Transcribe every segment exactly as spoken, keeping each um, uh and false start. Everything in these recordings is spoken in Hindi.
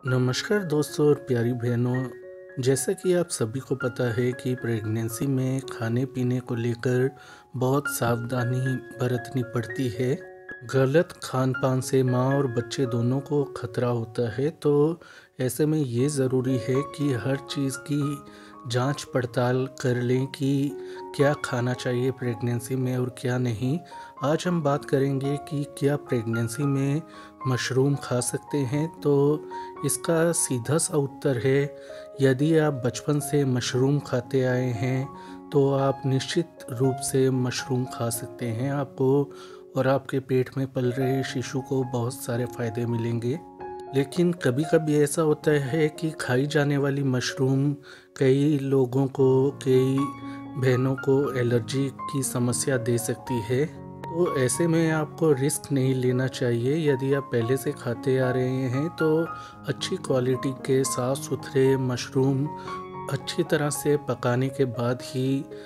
नमस्कार दोस्तों और प्यारी बहनों। जैसा कि आप सभी को पता है कि प्रेगनेंसी में खाने पीने को लेकर बहुत सावधानी बरतनी पड़ती है। गलत खान पान से माँ और बच्चे दोनों को खतरा होता है, तो ऐसे में ये ज़रूरी है कि हर चीज़ की जांच पड़ताल कर लें कि क्या खाना चाहिए प्रेगनेंसी में और क्या नहीं। आज हम बात करेंगे कि क्या प्रेगनेंसी में मशरूम खा सकते हैं। तो इसका सीधा सा उत्तर है, यदि आप बचपन से मशरूम खाते आए हैं तो आप निश्चित रूप से मशरूम खा सकते हैं। आपको और आपके पेट में पल रहे शिशु को बहुत सारे फ़ायदे मिलेंगे। लेकिन कभी कभी ऐसा होता है कि खाई जाने वाली मशरूम कई लोगों को, कई बहनों को एलर्जी की समस्या दे सकती है। तो ऐसे में आपको रिस्क नहीं लेना चाहिए। यदि आप पहले से खाते आ रहे हैं तो अच्छी क्वालिटी के साफ़ सुथरे मशरूम अच्छी तरह से पकाने के बाद ही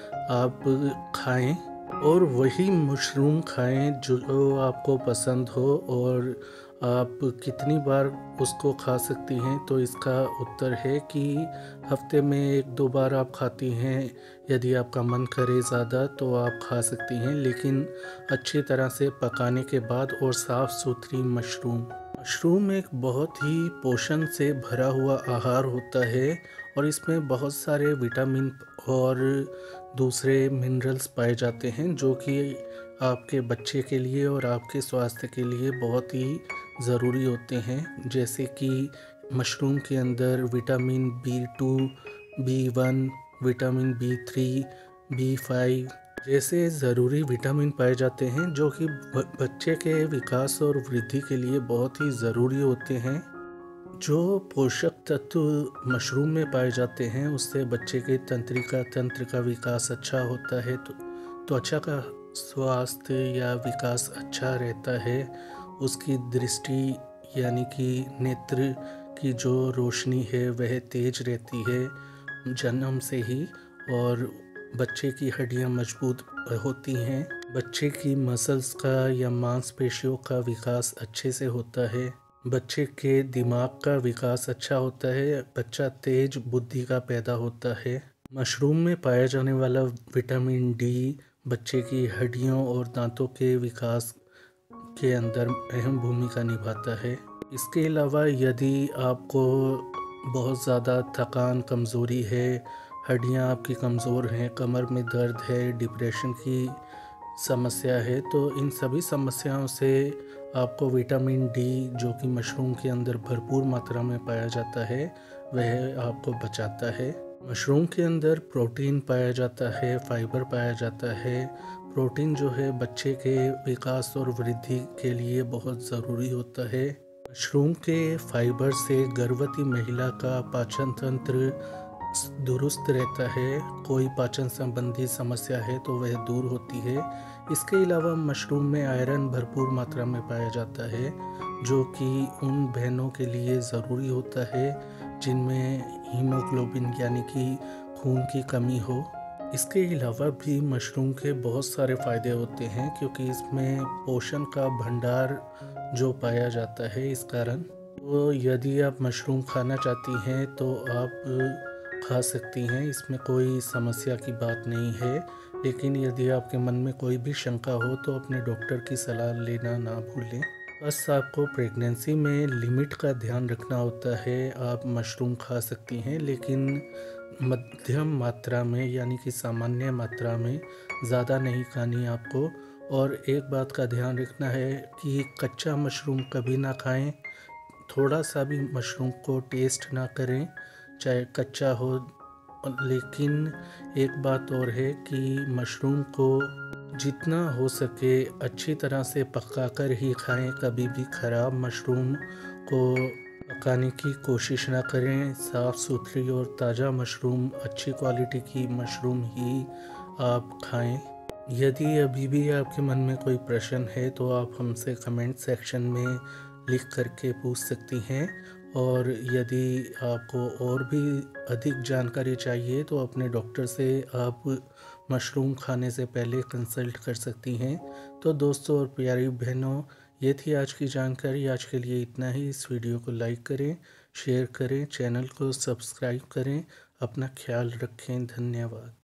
आप खाएं, और वही मशरूम खाएं जो आपको पसंद हो। और आप कितनी बार उसको खा सकती हैं, तो इसका उत्तर है कि हफ्ते में एक दो बार आप खाती हैं। यदि आपका मन करे ज़्यादा तो आप खा सकती हैं, लेकिन अच्छी तरह से पकाने के बाद और साफ़ सुथरी मशरूम। मशरूम एक बहुत ही पोषण से भरा हुआ आहार होता है और इसमें बहुत सारे विटामिन और दूसरे मिनरल्स पाए जाते हैं जो कि आपके बच्चे के लिए और आपके स्वास्थ्य के लिए बहुत ही ज़रूरी होते हैं। जैसे कि मशरूम के अंदर vitamin B two, B one, vitamin B three, B five जैसे ज़रूरी विटामिन पाए जाते हैं जो कि बच्चे के विकास और वृद्धि के लिए बहुत ही ज़रूरी होते हैं। जो पोषक तत्व मशरूम में पाए जाते हैं उससे बच्चे के तंत्रिका तंत्र का विकास अच्छा होता है, तो त्वचा का स्वास्थ्य या विकास अच्छा रहता है। उसकी दृष्टि यानी कि नेत्र की जो रोशनी है वह तेज रहती है जन्म से ही, और बच्चे की हड्डियां मजबूत होती हैं। बच्चे की मसल्स का या मांसपेशियों का विकास अच्छे से होता है। बच्चे के दिमाग का विकास अच्छा होता है। बच्चा तेज बुद्धि का पैदा होता है। मशरूम में पाया जाने वाला विटामिन डी बच्चे की हड्डियों और दांतों के विकास के अंदर अहम भूमिका निभाता है। इसके अलावा यदि आपको बहुत ज़्यादा थकान, कमज़ोरी है, हड्डियां आपकी कमज़ोर हैं, कमर में दर्द है, डिप्रेशन की समस्या है, तो इन सभी समस्याओं से आपको विटामिन डी जो कि मशरूम के अंदर भरपूर मात्रा में पाया जाता है वह आपको बचाता है। मशरूम के अंदर प्रोटीन पाया जाता है, फाइबर पाया जाता है। प्रोटीन जो है बच्चे के विकास और वृद्धि के लिए बहुत ज़रूरी होता है। मशरूम के फाइबर से गर्भवती महिला का पाचन तंत्र दुरुस्त रहता है। कोई पाचन संबंधी समस्या है तो वह दूर होती है। इसके अलावा मशरूम में आयरन भरपूर मात्रा में पाया जाता है जो कि उन बहनों के लिए ज़रूरी होता है जिनमें हीमोग्लोबिन यानी कि खून की कमी हो। इसके अलावा भी मशरूम के बहुत सारे फ़ायदे होते हैं क्योंकि इसमें पोषण का भंडार जो पाया जाता है इस कारण। तो यदि आप मशरूम खाना चाहती हैं तो आप खा सकती हैं, इसमें कोई समस्या की बात नहीं है। लेकिन यदि आपके मन में कोई भी शंका हो तो अपने डॉक्टर की सलाह लेना ना भूलें। बस आपको प्रेगनेंसी में लिमिट का ध्यान रखना होता है। आप मशरूम खा सकती हैं लेकिन मध्यम मात्रा में, यानी कि सामान्य मात्रा में, ज़्यादा नहीं खानी आपको। और एक बात का ध्यान रखना है कि कच्चा मशरूम कभी ना खाएं। थोड़ा सा भी मशरूम को टेस्ट ना करें चाहे कच्चा हो। लेकिन एक बात और है कि मशरूम को जितना हो सके अच्छी तरह से पका कर ही खाएं। कभी भी ख़राब मशरूम को पकाने की कोशिश ना करें। साफ़ सुथरी और ताज़ा मशरूम, अच्छी क्वालिटी की मशरूम ही आप खाएं। यदि अभी भी आपके मन में कोई प्रश्न है तो आप हमसे कमेंट सेक्शन में लिख करके पूछ सकती हैं। और यदि आपको और भी अधिक जानकारी चाहिए तो अपने डॉक्टर से आप मशरूम खाने से पहले कंसल्ट कर सकती हैं। तो दोस्तों और प्यारी बहनों, ये थी आज की जानकारी। आज के लिए इतना ही। इस वीडियो को लाइक करें, शेयर करें, चैनल को सब्सक्राइब करें। अपना ख्याल रखें। धन्यवाद।